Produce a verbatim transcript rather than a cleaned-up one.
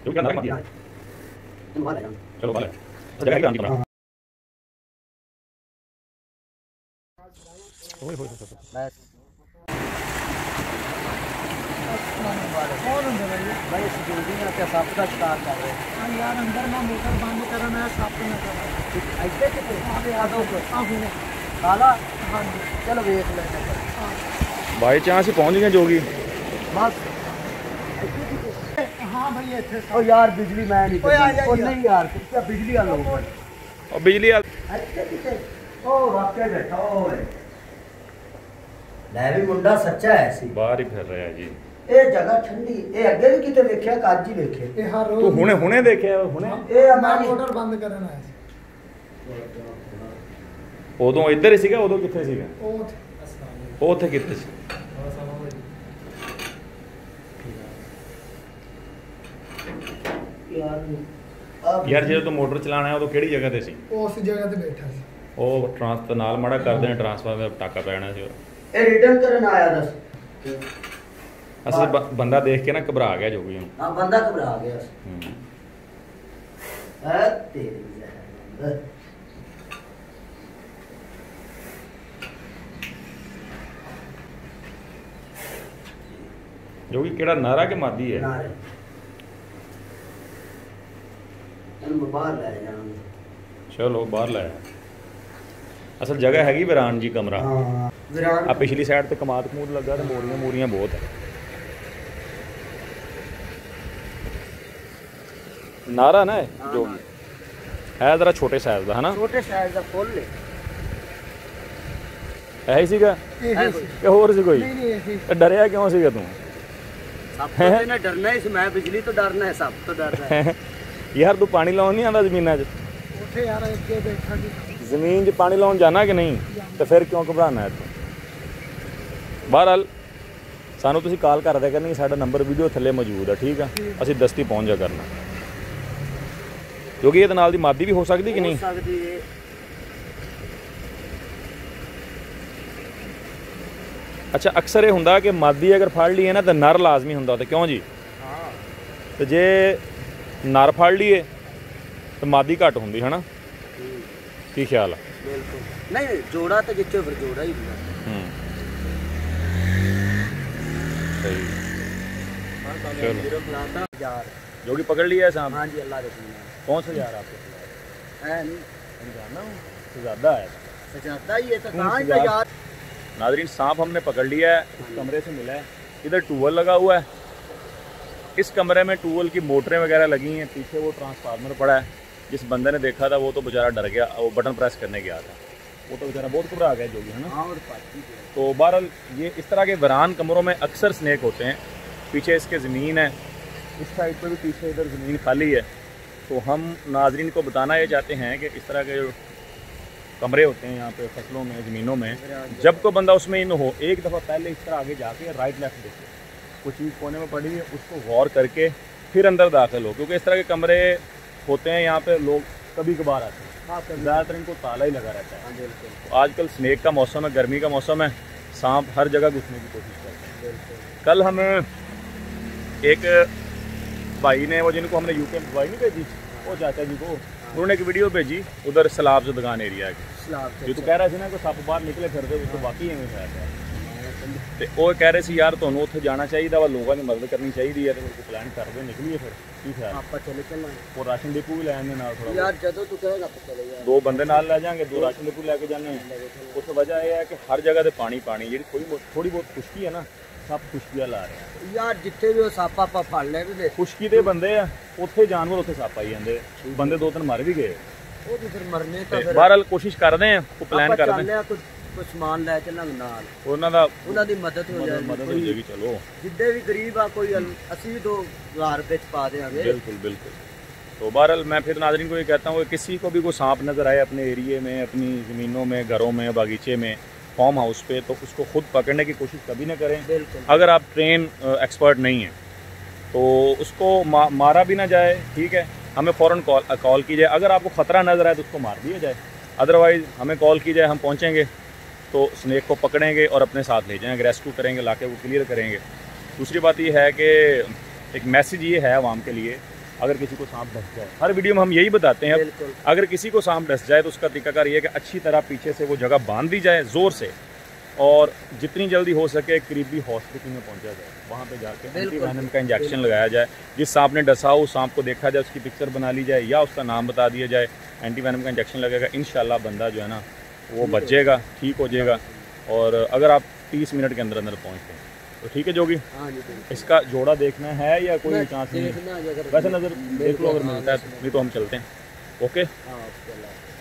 जो क्या नारा दिया चलो बाहर जगह है काम की ओए होए बस कौन होंगे भाई भाई सिक्योरिटी ने क्या सप का शिकार कर रहे हैं यार अंदर मैं मोटर बंद करना है सप न कर ऐसे कितने आगे आ दो आ हुए काला हां चलो देख लेते बाय चांस ही पहुंच गए जोगी बस हां भाई इथे ओ यार बिजली मैं नहीं ओ नहीं यार क्या बिजली वाला लोग और बिजली ऐसे कितने ओ वाकई बैठा ओए ਲੈ ਵੀ ਮੁੰਡਾ ਸੱਚਾ ਹੈ ਸੀ ਬਾਹਰ ਹੀ ਫਿਰ ਰਿਹਾ ਜੀ ਇਹ ਜਗ੍ਹਾ ਠੰਡੀ ਇਹ ਅੱਗੇ ਵੀ ਕਿਤੇ ਵੇਖਿਆ ਕਿ ਅੱਜ ਹੀ ਵੇਖੇ ਇਹ ਹਰ ਰੋਜ਼ ਤੂੰ ਹੁਣੇ ਹੁਣੇ ਦੇਖਿਆ ਹੁਣੇ ਇਹ ਹਮਾਰੀ ਮੋਟਰ ਬੰਦ ਕਰਨ ਆਇਆ ਸੀ ਉਦੋਂ ਇੱਧਰ ਹੀ ਸੀਗਾ ਉਦੋਂ ਕਿੱਥੇ ਸੀਗਾ ਉਹ ਉਹ ਉੱਥੇ ਕਿੱਥੇ ਸੀ ਯਾਰ ਯਾਰ ਜਦੋਂ ਤੂੰ ਮੋਟਰ ਚਲਾਣਾ ਹੈ ਉਦੋਂ ਕਿਹੜੀ ਜਗ੍ਹਾ ਤੇ ਸੀ ਉਸ ਜਗ੍ਹਾ ਤੇ ਬੈਠਾ ਸੀ ਉਹ ਟਰਾਂਸਫਰ ਨਾਲ ਮਾੜਾ ਕਰਦੇ ਨੇ ਟਰਾਂਸਫਾਰਮਰ ਦਾ ਟਾਕਾ ਪੈਣਾ ਸੀ ਇਹ ਰਿਟਰਨ ਕਰਨ ਆਇਆ ਦੱਸ ਅਸਲ ਬੰਦਾ ਦੇਖ ਕੇ ਨਾ ਘਬਰਾ ਗਿਆ ਜੋਗੀ ਨੂੰ ਹਾਂ ਬੰਦਾ ਘਬਰਾ ਗਿਆ ਹੂੰ ਹੈ ਤੇਰੀ ਜ਼ਹਿਰ ਜੋਗੀ ਕਿਹੜਾ ਨਾਰਾ ਕਿ ਮਾਦੀ ਹੈ ਨਾਰੇ ਇਹਨੂੰ ਬਾਹਰ ਲੈ ਜਾਵਾਂਗੇ ਚਲੋ ਬਾਹਰ ਲੈ ਅਸਲ ਜਗ੍ਹਾ ਹੈਗੀ ਵਿਰਾਨ ਜੀ ਕਮਰਾ ਹਾਂ ਵਿਰਾਨ ਆ ਪਿਛਲੀ ਸਾਈਡ ਤੇ ਕਮਾਦ ਕਮੂਦ ਲੱਗਾ ਤੇ ਮੋਰੀਆਂ ਮੋਰੀਆਂ ਬਹੁਤ ਹੈ ਨਾਰਾ ਨਾ ਜੋ ਹੈ ਜ਼ਰਾ ਛੋਟੇ ਸਾਈਜ਼ ਦਾ ਹਨਾ ਛੋਟੇ ਸਾਈਜ਼ ਦਾ ਫੁੱਲ ਹੈ ਹੈ ਹੀ ਸੀਗਾ ਇਹ ਸੀ ਕਿ ਹੋਰ ਸੀ ਕੋਈ ਨਹੀਂ ਨਹੀਂ ਇਹ ਸੀ ਡਰਿਆ ਕਿਉਂ ਸੀਗਾ ਤੂੰ ਸਭ ਤੋਂ ਨਾ ਡਰਨਾ ਹੈ ਮੈਂ ਬਿਜਲੀ ਤੋਂ ਡਰਨਾ ਹੈ ਸਭ ਤੋਂ ਡਰਦਾ ਹੈ ਯਾਰ ਤੂੰ ਪਾਣੀ ਲਾਉਣ ਨਹੀਂ ਆਉਂਦਾ ਜ਼ਮੀਨਾਂ 'ਚ ਉੱਥੇ ਯਾਰ ਅੱਗੇ ਬੈਠਾ ਸੀ ਜ਼ਮੀਨ 'ਚ ਪਾਣੀ ਲਾਉਣ ਜਾਣਾ ਕਿ ਨਹੀਂ ਤੇ ਫਿਰ ਕਿਉਂ ਘਬਰਾਣਾ ਹੈ ਤੂੰ ਬਹਰਹਾਲ ਸਾਨੂੰ ਤੁਸੀਂ ਕਾਲ ਕਰ ਦਿਆ ਕਰਨੀ ਸਾਡਾ ਨੰਬਰ ਵੀਡੀਓ ਥੱਲੇ ਮੌਜੂਦ ਹੈ ਠੀਕ ਆ ਅਸੀਂ ਦਸਤੀ ਪਹੁੰਚ ਜਾ ਕਰਨਾ ਕਿਉਂਕਿ ਇਹਦੇ ਨਾਲ ਦੀ ਮਾਦੀ ਵੀ ਹੋ ਸਕਦੀ ਕਿ ਨਹੀਂ ਹੋ ਸਕਦੀ ਹੈ ਅੱਛਾ ਅਕਸਰ ਇਹ ਹੁੰਦਾ ਕਿ ਮਾਦੀ ਅਗਰ ਫੜ ਲਈਏ ਨਾ ਤਾਂ ਨਰ ਲਾਜ਼ਮੀ ਹੁੰਦਾ ਤੇ ਕਿਉਂ ਜੀ ਹਾਂ ਤੇ ਜੇ ਨਰ ਫੜ ਲਈਏ ਤਾਂ ਮਾਦੀ ਘੱਟ ਹੁੰਦੀ ਹੈ ਨਾ ਕੀ ਖਿਆਲ ਆ ਬਿਲਕੁਲ ਨਹੀਂ ਜੋੜਾ ਤਾਂ ਜਿੱਥੇ ਫਿਰ ਜੋੜਾ ਹੀ ਹੁੰਦਾ ਹੂੰ ਸਹੀ चलो यार जो कि पकड़ लिया है सांप हाँ जी अल्लाह के कौन सा जा रहा आपको है नहीं जानना हूँ तो ज़्यादा है सजाता ही है तो कहाँ है यार नाजरीन सांप हमने पकड़ लिया है इस कमरे से मिला है इधर टूवल लगा हुआ है इस कमरे में टूवल की मोटरें वगैरह लगी हैं पीछे वो ट्रांसफार्मर पड़ा है जिस बंदे ने देखा था वो तो बेचारा डर गया वो बटन प्रेस करने गया था वो तो बेचारा बहुत घबरा गया जो भी है ना तो बहरहाल ये इस तरह के वीरान कमरों में अक्सर स्नेक होते हैं पीछे इसके ज़मीन है इस साइड पर भी पीछे इधर ज़मीन खाली है तो हम नाजरीन को बताना ये चाहते हैं कि इस तरह के जो कमरे होते हैं यहाँ पे फसलों में ज़मीनों में जब को बंदा उसमें इन हो एक दफ़ा पहले इस तरह आगे जाके राइट लेफ्ट देखे कुछ चीज़ कोने में पड़ी है उसको गौर करके फिर अंदर दाखिल हो क्योंकि इस तरह के कमरे होते हैं यहाँ पे लोग कभी कभार आते हैं ज़्यादातर इनको ताला ही लगा रहता है तो आजकल स्नेक का मौसम है गर्मी का मौसम है सांप हर जगह घुसने की कोशिश करते हैं कल हमें एक भाई ने वो जिनको हमने यूके में भाई नहीं भेजी वो चाचा जी को उन्होंने एक वीडियो भेजी उधर सलाब दुकान एरिया की जो तो कह रहा था ना कि सप बाहर निकले फिरते तो बाकी एवं है तो वो कह रहे थे यार तुहानू उत्थे जाना चाहिए वा लोगों की मदद करनी चाहिए है तो प्लान करते निकलिए फिर की ख्याल आप चले चलना और राशन डिपो भी लैने नाल थोड़ा यार जदों तू कहेगा तो चले यार दो बंदे नाल ले जाएंगे दो राशन डिपो लेके जाने उस वजह यह है कि हर जगह से पानी पानी जी थोड़ी थोड़ी बहुत खुश्की है ना सब खुश्कियाँ ला रहे हैं यार जिथे भी सप आप फड़ लेंगे खुश्की के बंदे आ उत्थे जानवर उत्थे सप आई जाते बंदे दो तीन मर भी गए वो तो फिर मरने का फिर बहरहाल कोशिश कर रहे हैं वो प्लान कर रहे हैं कुछ समान लै चलांगे नाल ਉਹਨਾਂ ਦਾ ਉਹਨਾਂ ਦੀ ਮਦਦ ਹੋ ਜਾਏਗੀ ਮਦਦ ਹੋ ਜਾਏਗੀ ਚਲੋ ਜਿੱਦੇ ਵੀ ਗਰੀਬ ਆ ਕੋਈ ਅਸੀਂ ਦੋ ਹਜ਼ਾਰ रुपए ਚ पा देंगे बिल्कुल बिल्कुल तो बहरहाल मैं फिर नाज़रीन को ये कहता हूँ कि किसी को भी कोई सांप नज़र आए अपने एरिए में अपनी ज़मीनों में घरों में बागीचे में फार्म हाउस पे तो उसको खुद पकड़ने की कोशिश कभी ना करें अगर आप ट्रेन एक्सपर्ट नहीं हैं तो उसको मा, मारा भी ना जाए ठीक है हमें फ़ौरन कॉल कॉल की जाए अगर आपको ख़तरा नज़र आए तो उसको मार दिया जाए अदरवाइज़ हमें कॉल की जाए हम पहुँचेंगे तो स्नेक को पकड़ेंगे और अपने साथ ले जाएंगे रेस्क्यू करेंगे लाके वो क्लियर करेंगे दूसरी बात ये है कि एक मैसेज ये है आवाम के लिए अगर किसी को सांप डस जाए। हर वीडियो में हम यही बताते हैं, बिल्कुल। अगर किसी को सांप डस जाए तो उसका तरीकाकार ये है कि अच्छी तरह पीछे से वो जगह बांध दी जाए ज़ोर से, और जितनी जल्दी हो सके करीबी हॉस्पिटल में पहुंचा जाए, वहाँ पे जाके एंटीवेनम का इंजेक्शन लगाया जाए। जिस सांप ने डसा हो उस सांप को देखा जाए, उसकी पिक्चर बना ली जाए या उसका नाम बता दिया जाए, एंटीवेनम का इंजेक्शन लगेगा, इंशाल्लाह बंदा जो है ना वो बच जाएगा, ठीक हो जाएगा। और अगर आप तीस मिनट के अंदर अंदर पहुँचते हैं तो ठीक है जोगी। हाँ जी बिल्कुल। इसका जोड़ा देखना है या कोई चांस नहीं? देखना है अगर वैसे नज़र देख लो अगर मिलता है, नहीं तो हम चलते हैं। ओके। हाँ, चला।